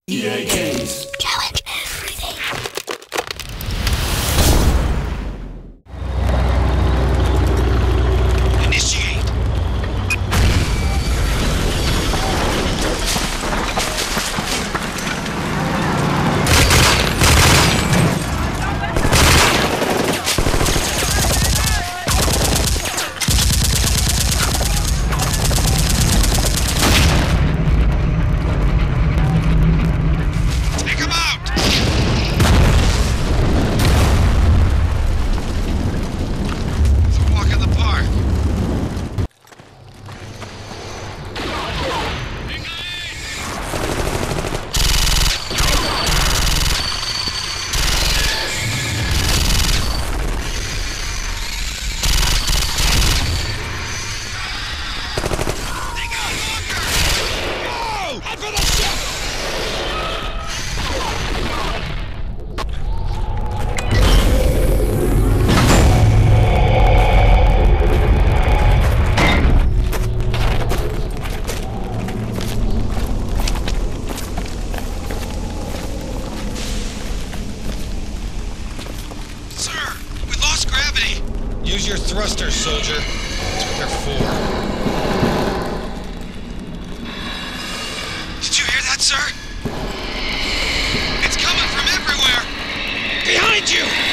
EA Games. Challenge everything. Initiate. Take him out! It's a walk in the park. Head for the ship! Sir, we lost gravity. Use your thrusters, soldier. That's what they're for. Did you hear that, sir? It's coming from everywhere. Behind you!